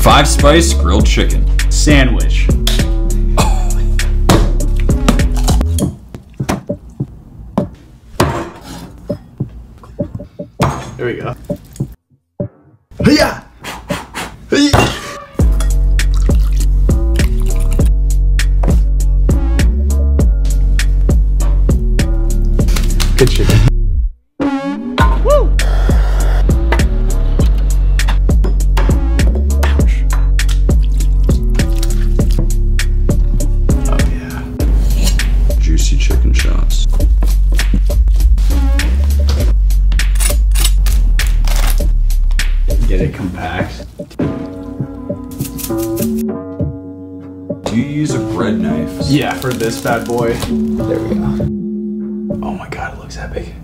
5-spice grilled chicken. Sandwich. There we go. Hiya! Good chicken. Woo! Oh yeah. Juicy chicken shots. Get it compact. Do you use a bread knife? Yeah, for this bad boy. There we go. Oh my god, it looks epic.